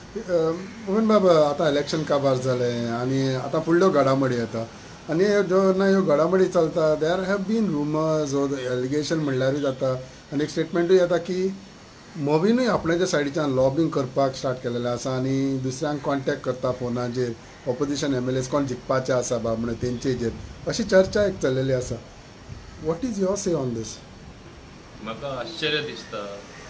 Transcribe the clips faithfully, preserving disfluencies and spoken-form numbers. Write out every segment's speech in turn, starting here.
मोहन बाबा आतां इलेक्शन काबार जालें आनी आतां फुडल्यो घडामोडी येता आनी जेन्ना ह्यो घडामोडी चलता देर हॅव बीन रुमर्स ओ एलिगेशन म्हणल्यारूय जाता आनी एक स्टेटमेंटूय येता की मोबीनूय आपणाच्या सायडीच्यान लॉबिंग करपाक स्टार्ट केलेलें आसा आनी दुसऱ्यांक कॉन्टॅक्ट करता फोनाचेर ऑपोजिशन एम एल एस कोण जिखपाचे आसा बा म्हणून तेंचेजेर अशी चर्चा एक चल्लेली आसा. What is your say on this? म्हाका आश्चर्य दिसता.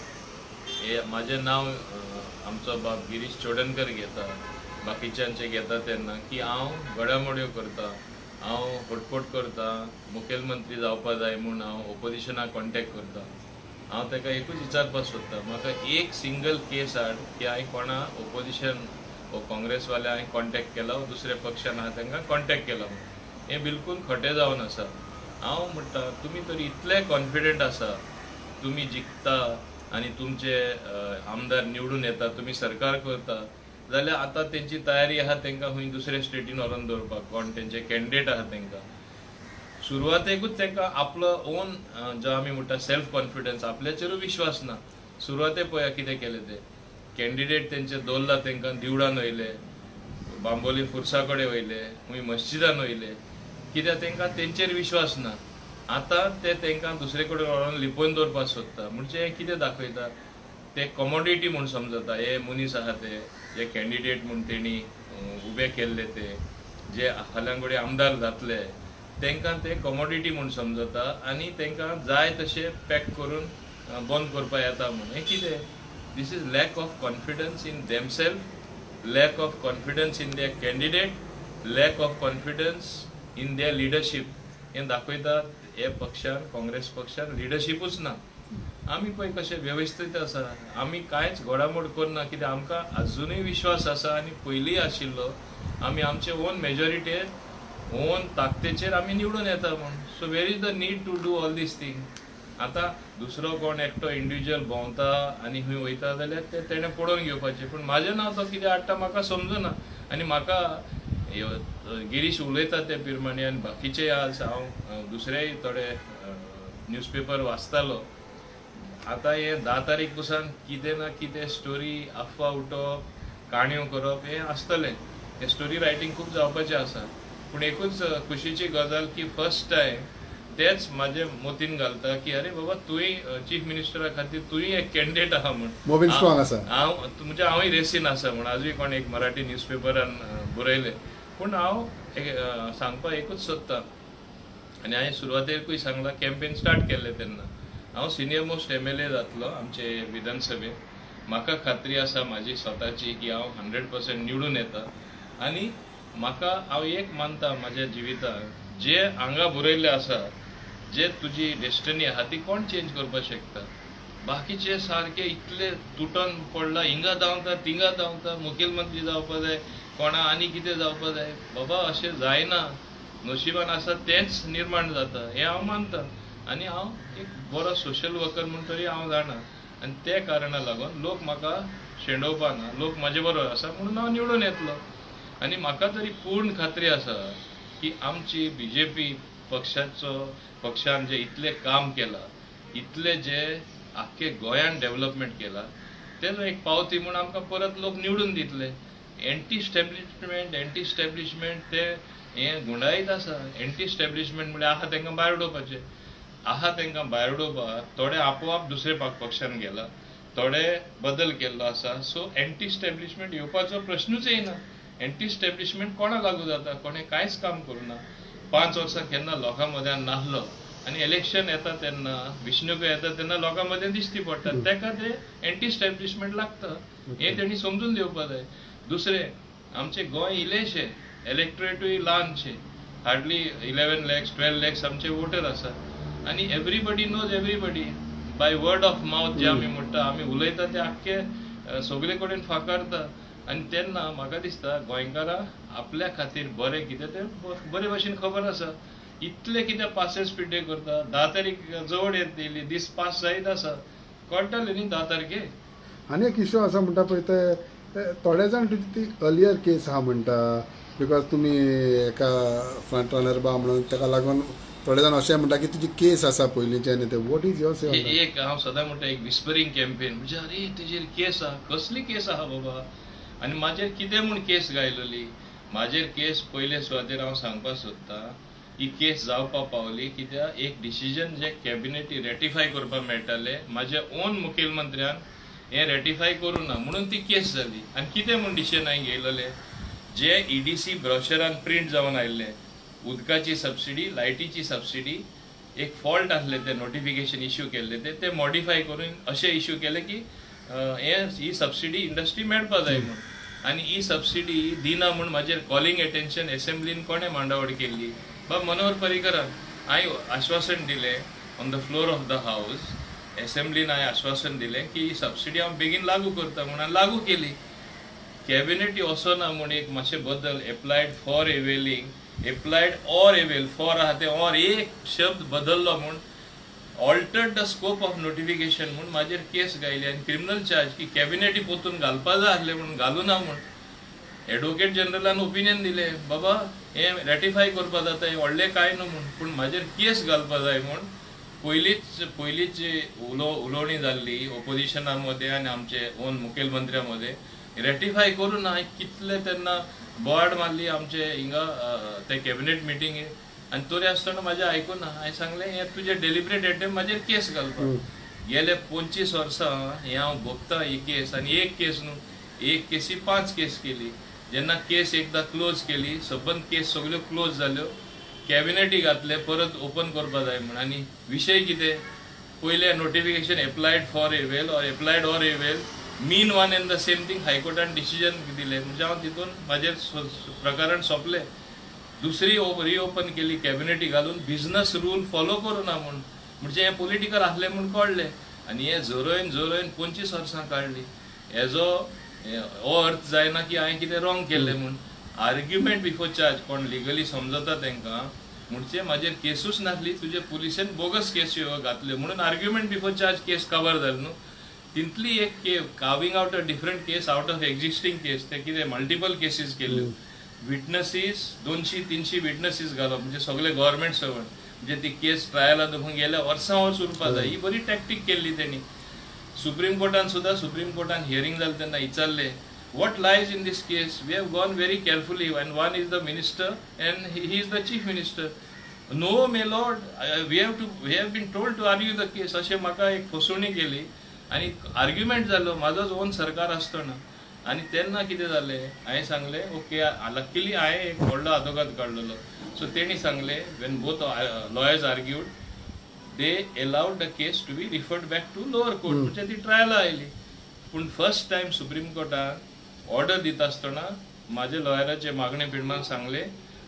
हे म्हाजें नांव आमचो बाब गिरीश चोडणकर घेता, बाकीच्यांचे घेता तेन्ना की हांव घडामोड्यो करता, हांव होटपोट करता, मुखेलमंत्री जावपा जाय म्हूण हांव ओपोजिशनाक कॉन्टॅक्ट करता. हांव ताका एकूच विचारपाक सोदता, म्हाका एक सिंगल केस हाड की हांवें कोणा ओपोजिशन वो काँग्रेसवाल्या हांवें कॉन्टॅक्ट केला वो दुसऱ्या पक्षान आहा तांकां कॉन्टॅक्ट केला म्हूण. हें बिलकूल खोटें जावन आसा. हांव म्हणटा तुमी तरी इतले कॉन्फिडंट आसा, तुमी जिखता आनी तुमचे आमदार निवडून येता, तुमी सरकार करता जाल्यार आतां तेंची तयारी आहा तांकां खंय दुसऱ्या स्टेटीन व्हरोन दवरपाक, कोण तेंचे कॅन्डिडेट आहा तांकां. सुरवातेकूच तांकां आपलो ओन जो आमी म्हणटा सेल्फ कॉन्फिडन्स, आपल्याचेरूय विश्वास ना. सुरवाते पळया कितें केलें तें. कॅन्डिडेट तेंचे दवरला, तांकां दिवडान वयले, बांबोली फुर्सा कडेन वयले, खंय मस्जिदान वयले. कित्याक तांकां तेंचेर विश्वास ना. आतां ते तांकां दुसरे कडेन व्हरोन लिपोवन दवरपाक सोदता. म्हणजे हें कितें दाखयता, ते कमोडिटी म्हूण समजता. हे मनीस आहा ते, जे कॅन्डिडेट म्हूण तेणी उबे केल्ले, ते जे फाल्यां घडये आमदार जातले तांकां ते कमोडिटी म्हूण समजता आनी तांकां जाय तशें पॅक करून बंद करपाक येता म्हूण. हें कितें? This is lack of confidence in themselves, lack of confidence in their candidate, lack of confidence in their leadership. हें दाखयता हे पक्षान, काँग्रेस पक्षान लिडरशीपूच ना. आमी पळय कशे वेवस्थीत आसा, आमी कांयच घोडामोड करना, कित्याक आमकां अजुनूय विश्वास आसा आनी पयलीं आशिल्लो. आमी आमचे ओन मेजॉरिटीर ओन ताकतेचेर आमी निवडून येता म्हूण. So where is the need to do all this thing. आतां दुसरो कोण एकटो इंडिव्हिज्युअल भोंवता आनी खंय वयता जाल्यार ते तेणें पळोवन घेवपाचें. पूण म्हाजें नांव तो कितें हाडटा म्हाका समजना. आनी म्हाका गिरीश उलयता ते प्रमाणे आनी बाकीचे आज हांव दुसरेय थोडे न्यूजपेपर वाचतालो. आतां हे धा तारीख पसून कितें ना कितें स्टोरी अफवा उठोवप, काणयो करप हें आसतलें. हें स्टोरी रायटींग खूब जावपाचें आसा. पूण एकूच खुशीची गजाल की फर्स्ट टायम तेच म्हाजे मोतीन घालता की अरे बाबा तुवें चीफ मिनिस्टरा खातीर तुवें एक कॅन्डिडेट आहा म्हूण. मोबीन स्ट्रॉंग आसा. हांव म्हणजे हांवूय रेसीन आसा म्हूण आजूय कोण एक मराठी न्यूजपेपरान बरयलें. पूण हांव सांगपाक एकूच सोदतां आनी हांवें सुरवातेकूय सांगलां, कॅम्पेन स्टार्ट केल्लें तेन्ना हांव senior most M L A जातलो आमचे विधानसभेत. म्हाका खात्री आसा म्हाजी स्वताची की हांव हंड्रेड पर्सेंट निवडून येता. आनी म्हाका हांव एक मानता म्हाज्या जिवितांत, जे हांगा बरयल्लें आसा, जे तुजी डेस्टनी आहा ती कोण चेंज करपाक शकता. बाकीचे सारके इतले तुटून पडला, हिंगा धांवता थिंगा धांवता, मुखेलमंत्री जावपा जाय, कोणा आनी कितें जावपा जाय. बाबा अशें जायना. नशिबान आसा तेंच निर्माण जाता हें हांव मानता. आनी हांव एक बरो सोशल वर्कर म्हूण तरी हांव जाणा. आनी ते कारणाक लागून लोक म्हाका शेणोवपा ना, लोक म्हाजे बरोबर आसा म्हणून हांव निवडून येतलो. आनी म्हाका तरी पूर्ण खात्री आसा की आमची बी जे पी पक्षाचो पक्षान जे इतलें काम केलां, इतले जे आख्खे गोंयान डेव्हलपमेंट केला, तेजो एक पावती म्हूण आमकां परत लोक निवडून दितले. एंटी स्टॅब्लिशमेंट एंटी स्टॅब्लिशमेंट ते हें गुंडायत आसा. एंटी स्टॅब्लिशमेंट म्हळ्यार आहा तांकां भायर उडोवपाचें, आहा तांकां भायर उडोवपाक थोडे आपोआप दुसरे पक्षान गेला, थोडे बदल केल्लो आसा. सो एंटी स्टॅब्लिशमेंट येवपाचो प्रश्नूच येयना. एंटी स्टॅब्लिशमेंट कोणाक लागू जाता? कोणें कांयच काम करूना. पांच वर्सां केन्ना लोकां मद्यान नासलो आनी इलेक्शन येता तेन्ना, विष्णुक येता तेन्ना लोकां मदें दिश्टी पडटा. ताका ते एंटी स्टॅब्लिशमेंट लागता. हें तेणी समजून घेवपाक जाय. दुसरें, आमचें गोंय इल्लेशें, इलेक्टोरेटूय ल्हानशें, hardly eleven lakhs twelve lakhs आमचे वोटर आसा. आनी everybody knows everybody by word of mouth जे आमी म्हणटा, आमी उलयता ते आख्खे सगळे कडेन फाकारता. आनी तेन्ना म्हाका दिसता गोंयकारां आपल्या खातीर बरें कितें तें बरे भशेन खबर आसा. इतले कितें पासेस पिड्डे करता. धा तारीख जवळ येतली, दीस पास जायत आसा, कळटलें न्ही धा तारखेक. आनी एक इश्यू आसा म्हणटा पळय ते थोडे जाण तुजी ती अर्लियर केस आहा म्हणटा, बिकॉज तुमी एका फ्रंट रनर बा म्हणून ताका लागून थोडे जाण अशें म्हणटा की तुजी केस आसा पयलींचे आनी ते. What is your say? एक हांव सदां म्हणटा एक विस्परींग कॅम्पेन म्हणजे अरे तेजेर केस आहा. कसली केस आहा बाबा? आनी म्हाजेर कितें म्हूण केस गायलोली. म्हाजेर केस पयले सुवातेर हांव सांगपाक सोदतां ही केस जावपा पावली कित्याक एक डिसिजन जे कॅबिनेटी रेटिफाय करपाक मेळटाले म्हाज्या ओन मुखेलमंत्र्यान हे रेटिफाय करूं ना म्हणून ती केस जाली. आनी कितें म्हूण डिसिजन हांवें घेयलेलें जे ईडीसी ब्रोशरान प्रिंट जावन आयिल्ले उदकाची सबसिडी लायटीची सबसिडी एक फॉल्ट आसले ते नोटिफिकेशन इश्यू केल्ले ते ते मॉडिफाय करून अशें इश्यू केले की हे ही सबसिडी इंडस्ट्री मेळपा जाय म्हणून. आनी ही सबसिडी दिना म्हूण म्हाजेर कॉलिंग एटेन्शन एसेंब्लीन कोणें मांडावळ केल्ली बा मनोहर पर्रीकरान. हांवें आश्वासन दिलें on the floor of the house एसेंब्लीन हांवें आश्वासन दिलें की ही सबसिडी हांव बेगीन लागू करता म्हणून लागू केली. कॅबिनेटी असो ना म्हूण एक मातशे बदल applied for availing applied or avail for आहा ते ऑर एक शब्द बदललो म्हूण altered the scope of notification म्हूण म्हाजेर केस गायली आनी क्रिमिनल चार्ज की कॅबिनेटी पोतून घालपा जाय आसलें म्हणून घालूं ना म्हूण. एडवोकेट जनरलान ओपिनियन दिलें बाबा हे रेटिफाय करपा जाता हें व्हडलें कांय न्हू म्हूण पूण म्हाजेर केस घालपा जाय म्हूण पयलींच पयलींच उलो उलोवणी जाल्ली ओपोजिशना मदें आनी आमचे ओन मुखेलमंत्र्या मदें रेटिफाय करूं ना. कितले तेन्ना बोवाड मारली आमचे हिंगा ते कॅबिनेट मिटिंगेर आनी तरी आसतना म्हाजें आयकूं ना. हांवें सांगलें हें तुजें डेलिब्रेट एटेम्प म्हाजेर केस घालपाक. गेले पंचवीस वर्सां हें हांव भोगतां ही केस आनी एक केस न्हू एक केसी पांच केस केली. जेन्ना केस एकदां क्लोज केली सबंद केस सगल्यो क्लोज जाल्यो कॅबिनेटी घातले परत ओपन करपा जाय म्हूण. आनी विशय कितें पयले notification applied for avail or applied or avail mean one and the same thing हायकोर्टान डिसिजन दिलें म्हणजे हांव तितून म्हाजेर प्रकरण सोंपलें. दुसरी रिओपन केली कॅबिनेटी घालून बिझनस रूल फॉलो करूं ना म्हूण म्हणजे हें पॉलिटिकल आसलें म्हूण कळलें. आनी हें जोरोयन जोरोयन पंचवीस वर्सां काडली. हेजो हो अर्थ जायना की हांवें कितें रॉंग केल्लें म्हूण. आर्ग्युमेंट बिफोर चार्ज कोण लिगली समजता तांकां म्हणचे म्हाजेर केसूच नासली तुजे पुलिसेन बोगस केस घातल्यो म्हणून आर्ग्युमेंट बिफोर चार्ज केस कवर जाली न्हू. तितली एक के carving out a different case out of existing case ते कितें मल्टिपल केसीस केल्यो. विटनसीस दोनशी तीनशी विटनसीस घालप म्हणजे सगळे गव्हर्मेंट सर्वंट म्हणजे ती केस ट्रायला देखून गेल्या वर्सां वर्स उरपा जाय. ही बरी टॅक्टीक केल्ली तेणी. सुप्रीम कोर्टान सुद्दां सुप्रीम कोर्टान हियरींग जालें तेन्ना विचारलें what lies in this case. We have gone very carefully and one is the minister and he, he is the chief minister. No my lord, uh, we have to we have been told to argue the case. अशें म्हाका एक फसवणी केली आनी argument जालो म्हाजोच on सरकार आसतना. आनी तेन्ना कितें जालें हांवें सांगलें ओके लकीली हांवें एक व्हडलो आदोगाद काडलेलो. सो तेणी सांगलें when both lawyers argued they allowed the case to be referred back to lower court म्हणजे ती ट्रायला आयली. पूण फर्स्ट टायम सुप्रीम कोर्टान ऑर्डर दिता आसतना म्हाजे लॉयराचे मागणे पिडमान सांगले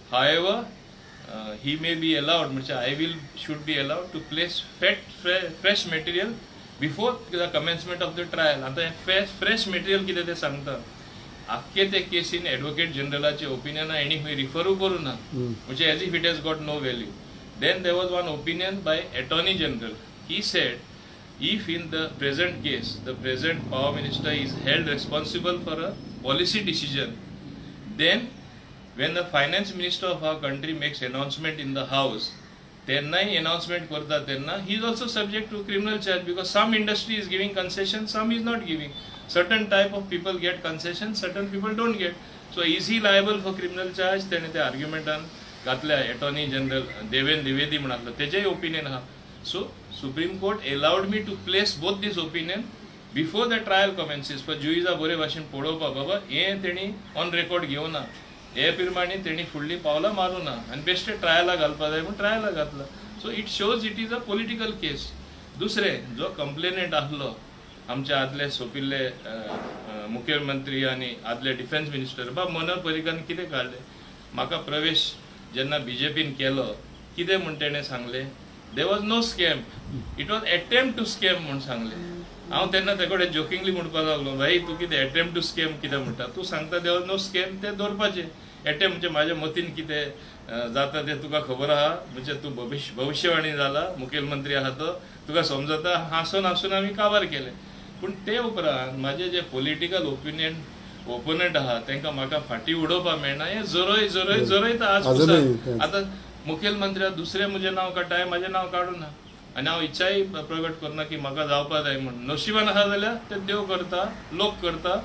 however he may be allowed म्हणजे I will should be allowed to place फेट fresh material before the commencement of the trial. आतां हें फ्रेश फ्रेश मटेरियल कितें तें सांगता आख्खे ते केसीन एडवोकेट जनरलाचे ओपिनियन हेणी खंय रिफरू करूं ना म्हणजे as if it has got no value. Then there was one opinion by attorney general. He said if in the present case the present power minister is held responsible for a policy decision, then when the finance minister of our country makes announcement in the house tenna announcement karta tenna he is also subject to criminal charge because some industry is giving concession, some is not giving. Certain type of people get concession, certain people don't get. So is he liable for criminal charge? Tene te argument an घातल्या attorney general Devendra Dwivedi म्हणा तेजे opinion आहा. So Supreme Court allowed me to place both this opinion before the trial commences. पण जुईजा बरे भाशेन पळोवपा बाबा हें तेणी ऑन रेकॉर्ड घेवना हे प्रमाणे तेणी फुडली पावलां मारूं ना आनी बेश्टे ट्रायला घालपा जाय म्हूण ट्रायला घातला. So it shows it is a political case. दुसरें जो कंप्लेनंट आसलो आमचे आदले सोंपिल्ले मुखेलमंत्री आनी आदले डिफेन्स मिनिस्टर बा मनोहर पर्रीकारान कितें काडलें म्हाका प्रवेश जेन्ना बीजेपीन केलो कितें म्हूण तेणें सांगलें there was no scam, it was attempt to scam म्हणून सांगलें. हांव तेन्ना ते कडेन जोकिंगली म्हणपाक लागलो भाई तूं कितें अटेम्प्ट टू स्कॅम कितें म्हणटा तूं सांगता देव नो स्कॅम तें दवरपाचें अटेम्प्ट म्हणजे म्हाज्या मतीन कितें जाता तें तुका खबर आहा म्हणजे तूं भविश्य भविश्यवाणी जाला मुखेलमंत्री आहा तो तुका समजता हांसून हांसून आमी काबार केलें. पूण ते उपरांत म्हाजे जे पॉलिटिकल ओपिनियन ओपोनंट आहा तांकां म्हाका फाटीं उडोवपाक मेळना हें जोरोय जोरोय जोरयता आज आतां मुखेलमंत्र्या दुसरें म्हजें नांव काडटा हांवें म्हाजें नांव काडूं ना आनी हांव इच्छाय प्रगट करना की म्हाका जावपा जाय म्हणून. नशिबान आहा जाल्यार तें देव करता लोक करता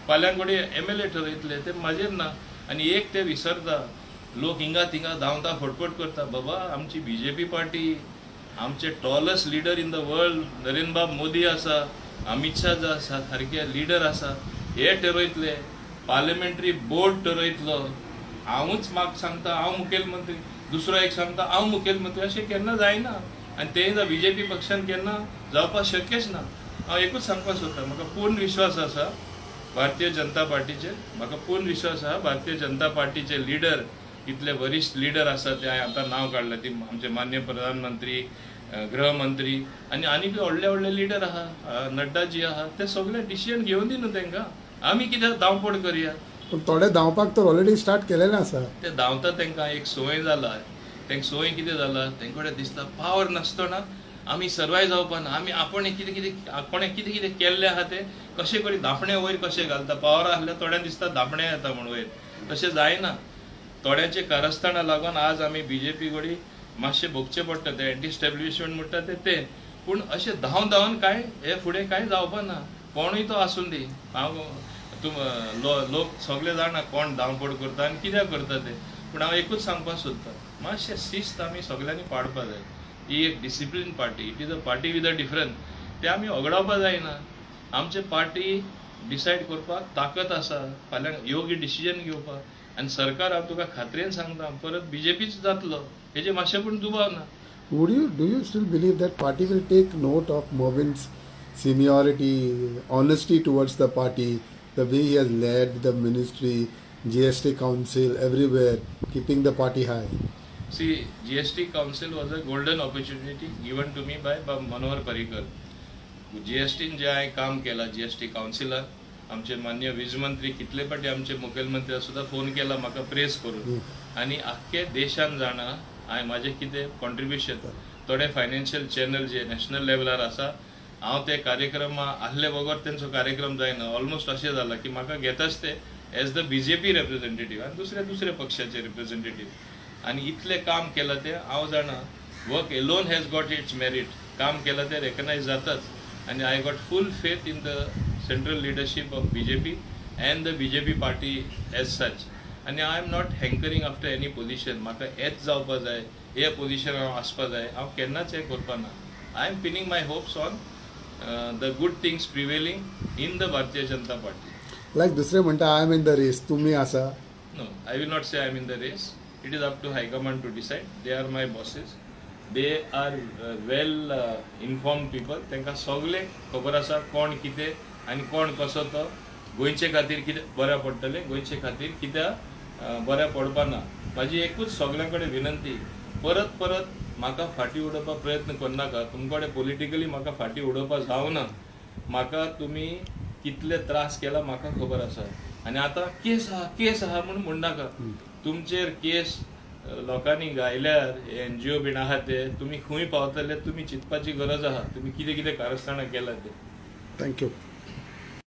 फाल्यां घोडी एम एल ए ठरयतले ते म्हाजेर ना. आनी एक ते विसरता, लोक हिंगा थिंगा धांवता फटफट करता. बाबा आमची बीजेपी पार्टी, आमचे tallest leader in the world Narendra Bab Modi आसा, अमित शाह जो आसा सारके लिडर आसा, हे ठरयतले. Parliamentary board ठरयतलो. हांवूच म्हाका सांगता हांव मुखेलमंत्री, दुसरो एक सांगता हांव मुखेलमंत्री. अशें केन्ना जायना. आनी ते बीजेपी पक्षान केन्ना जावपाक शक्यच ना. हांव एकूच सांगपाक सोदतां, म्हाका पूर्ण विश्वास आसा भारतीय जनता पार्टीचेर. म्हाका पूर्ण विश्वास आहा भारतीय जनता पार्टीचे लिडर, इतले वरिष्ठ लिडर आसा ते हांवें आतां नांव काडलें, ती आमचे मान्य प्रधानमंत्री, गृहमंत्री आनी आनी बी व्हडले व्हडले लिडर आहा, नड्डाजी आहा, ते सगळे डिसिजन घेवन दी न्हू तांकां. आमी कित्याक धांवपड करया. पूण थोडे धांवपाक तर ऑलरेडी स्टार्ट केलेलें आसा. ते धांवता तांकां एक संवय जाला. तांकां संवय कितें जाला, तांचे कडेन दिसता पावर नासतना आमी सर्वायव जावपा ना. आमी आपण कितें कितें कोणें कितें कितें केल्लें आहा तें कशें करून धांपणे वयर कशें घालता. पावर आसल्यार थोड्यांक दिसता धांपणे येता म्हूण वयर. तशें जायना. थोड्यांचे कारस्थाना लागून आज आमी बीजेपी घोडी मातशें भोगचें पडटा. ते एंटी स्टॅब्लिशमेंट म्हणटा ते ते पूण अशें धांवन धांवन कांय हे फुडें कांय जावपा ना. कोणूय तो आसूं दी. हांव तुम लोक सगळे जाणा कोण धांवपड करता आनी कित्याक करता ते. पूण हांव एकूच सांगपाक सोदतां, मातशें शिस्त आमी सगळ्यांनी पाळपा जाय. ही एक discipline party, it is a party with a difference. ते आमी वगडावपा जायना. आमचे पार्टी डिसायड करपाक ताकद आसा, फाल्यां योग्य डिसिजन घेवपाक. आनी सरकार हांव तुका खात्रेन सांगता परत बीजेपीच जातलो, हेजे मातशें पूण दुबाव ना. Would you do you still believe that party will take note of Movin's seniority, honesty towards the party, the way he has led the ministry, G S T council, everywhere, keeping the party high? See, G S T council was a golden opportunity given to me by Manohar Parrikar. G S T जे हांवें काम केलां, G S T councilar, आमचे मान्य वीज मंत्री कितले फाटी आमचे मुखेलमंत्री सुद्धा फोन केला म्हाका प्रेस करून. आनी आख्खे देशान जाणा हांवें म्हाजें कितें कॉन्ट्रिब्युशन. थोडे फायनान्शियल चॅनल जे नॅशनल लेवलार आसा, हांव ते कार्यक्रमा आसले बगर तेंचो कार्यक्रम जायना. ऑलमोस्ट अशें जाला की म्हाका घेताच ते एज द बीजेपी रिप्रेझेंटेटीव आनी दुसरे दुसरे पक्षाचे रिप्रेझेंटेटीव. आनी इतलें काम केलां तें हांव जाणा. Work alone has got its merit. काम केलां तें रेकग्नायज जाताच. आनी I got full faith in the central leadership of BJP and the BJP party as such. आनी I am not hankering after any position. म्हाका हेच जावपा जाय, हे पोजिशन हांव आसपा जाय, हांव केन्नाच हें करपा ना. I am pinning my hopes on the good things prevailing in the Bharatiya Janata party. Like दुसरे म्हणटा I am in the race, तुमी आसा? No, I will not say I am in the race. It is up to high command to decide. They are my bosses. They are well informed people. तांकां सगळे खबर आसा कोण कितें आनी कोण कसो तो गोंयचे खातीर कितें बऱ्या पडटलें, गोंयचे खातीर कित्याक बऱ्या पडपा ना. म्हाजी एकूच सगळ्यां कडेन विनंती, परत परत म्हाका फाटीं उडोवपाक प्रयत्न करनाका. तुमचे कडेन पॉलिटिकली म्हाका फाटीं उडोवपाक जावना. म्हाका तुमी कितले त्रास केला म्हाका खबर आसा. आनी आतां केस आहा केस आहा म्हूण म्हणनाका. तुमचेर केस लोकांनी गायल्यार एनजीओ बीन आहा ते तुमी खंय पावतले तुमी चिंतपाची गरज आहा. तुमी कितें कितें कारस्थानां केलां ते. थँक्यू.